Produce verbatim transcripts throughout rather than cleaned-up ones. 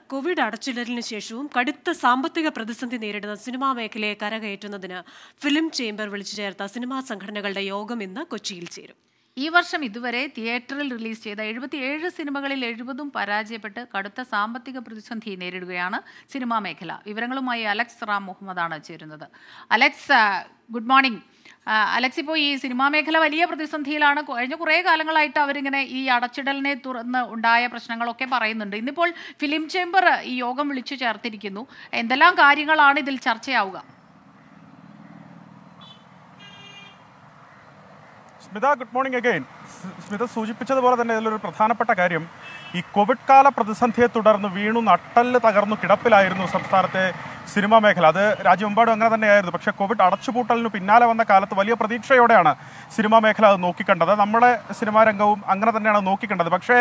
Covid അടച്ചിടലിന് ശേഷവും കടുത്ത സാമ്പത്തിക പ്രതിസന്ധി നേരിടുന്ന സിനിമാ മേഖലയെ കരകയറ്റുന്നതിന് ഫിലിം ചേംബർ വിളിച്ചു ചേർത്ത സിനിമാ സംഘടനകളുടെ യോഗം ഇന്ന് കൊച്ചിയിൽ ചേരും. ഈ വർഷം ഇതുവരെ തിയേറ്ററിൽ റിലീസ് ചെയ്ത എഴുപത്തിയേഴ് സിനിമകളിൽ എഴുപതും പരാജയപ്പെട്ട് കടുത്ത സാമ്പത്തിക പ്രതിസന്ധി നേരിടുകയാണ് സിനിമാ മേഖല. വിവരങ്ങളുമായി അലക്സ് റാം മുഹമ്മദാണ് ചേരുന്നത്. Alex, good morning. അലക്സ്, ഇപ്പോൾ ഈ സിനിമാ മേഖല വലിയ പ്രതിസന്ധിയിലാണ്. കഴിഞ്ഞ കുറേ കാലങ്ങളായിട്ട് അവരിങ്ങനെ ഈ അടച്ചിടലിനെ തുറന്ന് ഉണ്ടായ പ്രശ്നങ്ങളൊക്കെ പറയുന്നുണ്ട്. ഇന്നിപ്പോൾ ഫിലിം ചേംബർ ഈ യോഗം വിളിച്ചു ചേർത്തിരിക്കുന്നു. എന്തെല്ലാം കാര്യങ്ങളാണ് ഇതിൽ ചർച്ചയാവുക? Smita, good morning again. Smita സൂചിപ്പിച്ചതുപോലെ തന്നെ ഇതിലൊരു പ്രധാനപ്പെട്ട കാര്യം, ഈ കോവിഡ് കാല പ്രതിസന്ധിയെ തുടർന്ന് വീണു നട്ടല് തകർന്നു കിടപ്പിലായിരുന്നു സംസ്ഥാനത്തെ സിനിമാ മേഖല. അത് രാജ്യമെമ്പാടും അങ്ങനെ തന്നെയായിരുന്നു. പക്ഷേ കോവിഡ് അടച്ചുപൂട്ടലിന് പിന്നാലെ വന്ന കാലത്ത് വലിയ പ്രതീക്ഷയോടെയാണ് സിനിമാ മേഖല അത് നോക്കിക്കണ്ടത്. നമ്മുടെ സിനിമാ രംഗവും അങ്ങനെ തന്നെയാണ് നോക്കിക്കണ്ടത്. പക്ഷേ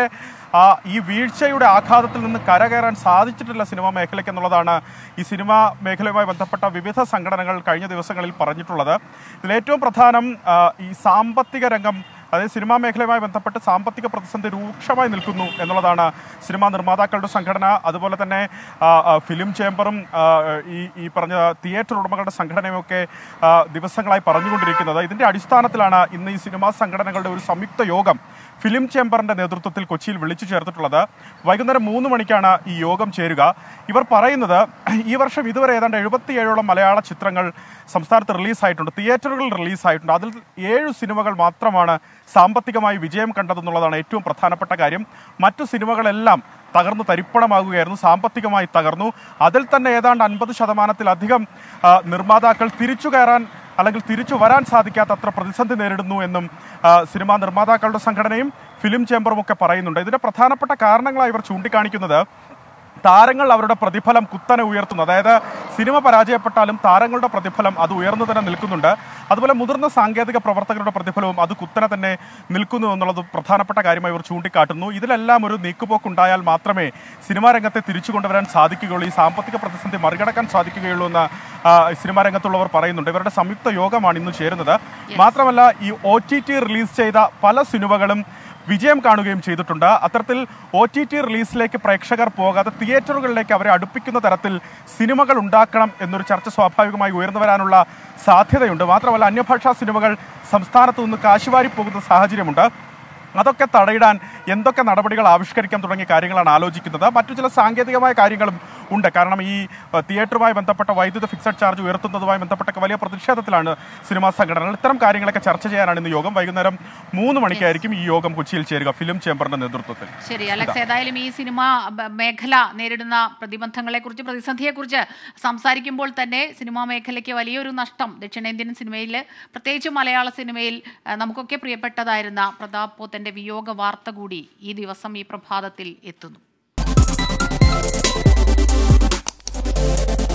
ഈ വീഴ്ചയുടെ ആഘാതത്തിൽ നിന്ന് കരകയറാൻ സാധിച്ചിട്ടില്ല സിനിമാ മേഖലയ്ക്ക് എന്നുള്ളതാണ് ഈ സിനിമാ മേഖലയുമായി ബന്ധപ്പെട്ട വിവിധ സംഘടനകൾ കഴിഞ്ഞ ദിവസങ്ങളിൽ പറഞ്ഞിട്ടുള്ളത്. ഇതിലേറ്റവും പ്രധാനം ഈ സാമ്പത്തിക രംഗം, അതായത് സിനിമാ മേഖലയുമായി ബന്ധപ്പെട്ട് സാമ്പത്തിക പ്രതിസന്ധി രൂക്ഷമായി നിൽക്കുന്നു എന്നുള്ളതാണ് സിനിമാ നിർമ്മാതാക്കളുടെ സംഘടന, അതുപോലെ തന്നെ ഫിലിം ചേംബറും ഈ ഈ പറഞ്ഞ തിയേറ്റർ ഉടമകളുടെ സംഘടനയുമൊക്കെ ദിവസങ്ങളായി പറഞ്ഞുകൊണ്ടിരിക്കുന്നത്. ഇതിൻ്റെ അടിസ്ഥാനത്തിലാണ് ഇന്ന് ഈ സിനിമാ സംഘടനകളുടെ ഒരു സംയുക്ത യോഗം ഫിലിം ചേംബറിൻ്റെ നേതൃത്വത്തിൽ കൊച്ചിയിൽ വിളിച്ചു ചേർത്തിട്ടുള്ളത്. വൈകുന്നേരം മൂന്ന് മണിക്കാണ് ഈ യോഗം ചേരുക. ഇവർ പറയുന്നത് ഈ വർഷം ഇതുവരെ ഏതാണ്ട് എഴുപത്തിയേഴോളം മലയാള ചിത്രങ്ങൾ സംസ്ഥാനത്ത് റിലീസായിട്ടുണ്ട്, തിയേറ്ററുകളിൽ റിലീസായിട്ടുണ്ട്. അതിൽ ഏഴു സിനിമകൾ മാത്രമാണ് സാമ്പത്തികമായി വിജയം കണ്ടതെന്നുള്ളതാണ് ഏറ്റവും പ്രധാനപ്പെട്ട കാര്യം. മറ്റു സിനിമകളെല്ലാം തകർന്ന് തരിപ്പണമാകുകയായിരുന്നു, സാമ്പത്തികമായി തകർന്നു. അതിൽ തന്നെ ഏതാണ്ട് അൻപത് ശതമാനത്തിലധികം നിർമ്മാതാക്കൾ തിരിച്ചു കയറാൻ അല്ലെങ്കിൽ തിരിച്ചു വരാൻ സാധിക്കാത്ത അത്ര പ്രതിസന്ധി നേരിടുന്നു എന്നും സിനിമാ നിർമ്മാതാക്കളുടെ സംഘടനയും ഫിലിം ചേംബറും ഒക്കെ പറയുന്നുണ്ട്. ഇതിന്റെ പ്രധാനപ്പെട്ട കാരണങ്ങളായി ഇവർ ചൂണ്ടിക്കാണിക്കുന്നത് താരങ്ങൾ അവരുടെ പ്രതിഫലം കുത്തനെ ഉയർത്തുന്നു. അതായത് സിനിമ പരാജയപ്പെട്ടാലും താരങ്ങളുടെ പ്രതിഫലം അത് ഉയർന്നു തന്നെ നിൽക്കുന്നുണ്ട്. അതുപോലെ മുതിർന്ന സാങ്കേതിക പ്രവർത്തകരുടെ പ്രതിഫലവും അത് കുത്തനെ തന്നെ നിൽക്കുന്നു എന്നുള്ളത് പ്രധാനപ്പെട്ട കാര്യമായി ഇവർ ചൂണ്ടിക്കാട്ടുന്നു. ഇതിലെല്ലാം ഒരു നീക്കുപോക്കുണ്ടായാൽ മാത്രമേ സിനിമാ രംഗത്തെ തിരിച്ചു കൊണ്ടുവരാൻ സാധിക്കുകയുള്ളൂ, ഈ സാമ്പത്തിക പ്രതിസന്ധി മറികടക്കാൻ സാധിക്കുകയുള്ളൂ എന്ന് സിനിമാ രംഗത്തുള്ളവർ പറയുന്നുണ്ട്. ഇവരുടെ സംയുക്ത യോഗമാണ് ഇന്ന് ചേരുന്നത്. മാത്രമല്ല ഈ ഒ ടി ടി റിലീസ് ചെയ്ത പല സിനിമകളും വിജയം കാണുകയും ചെയ്തിട്ടുണ്ട്. അത്തരത്തിൽ ഒ ടി ടി റിലീസിലേക്ക് പ്രേക്ഷകർ പോകാതെ തിയേറ്ററുകളിലേക്ക് അവരെ അടുപ്പിക്കുന്ന തരത്തിൽ സിനിമകൾ ഉണ്ടാക്കണം എന്നൊരു ചർച്ച സ്വാഭാവികമായി ഉയർന്നു വരാനുള്ള സാധ്യതയുണ്ട്. മാത്രമല്ല അന്യഭാഷാ സിനിമകൾ സംസ്ഥാനത്തു നിന്ന് കാശുവാരി പോകുന്ന സാഹചര്യമുണ്ട്. അതൊക്കെ തടയിടാൻ എന്തൊക്കെ നടപടികൾ ആവിഷ്കരിക്കാൻ തുടങ്ങിയ കാര്യങ്ങളാണ് ആലോചിക്കുന്നത്. മറ്റു ചില സാങ്കേതികമായ കാര്യങ്ങളും ഉണ്ട്. കാരണം ഈ തിയേറ്ററുമായി ബന്ധപ്പെട്ട വൈദ്യുത ഫിക്സഡ് ചാർജ് ഉയർത്തുന്നതുമായി ബന്ധപ്പെട്ട വലിയ പ്രതിഷേധത്തിലാണ് സിനിമാ സംഘടനകൾ. ഇത്തരം കാര്യങ്ങളൊക്കെ ചർച്ച ചെയ്യാനാണ് ഇന്ന് യോഗം. വൈകുന്നേരം മൂന്ന് മണിക്കായിരിക്കും ഈ യോഗം കൊച്ചിയിൽ ചേരുക ഫിലിം ചേംബറിന്റെ നേതൃത്വത്തിൽ. ശരി അലക്സ്, ഏതായാലും ഈ സിനിമാ മേഖല നേരിടുന്ന പ്രതിബന്ധങ്ങളെ കുറിച്ച്, പ്രതിസന്ധിയെ കുറിച്ച് സംസാരിക്കുമ്പോൾ തന്നെ സിനിമാ മേഖലയ്ക്ക് വലിയൊരു നഷ്ടം ദക്ഷിണേന്ത്യൻ സിനിമയിൽ, പ്രത്യേകിച്ച് മലയാള സിനിമയിൽ നമുക്കൊക്കെ പ്രിയപ്പെട്ടതായിരുന്ന പ്രതാപ് പോത്തന്റെ വിയോഗ വാർത്ത കൂടി ഈ ദിവസം ഈ പ്രഭാതത്തിൽ എത്തുന്നു.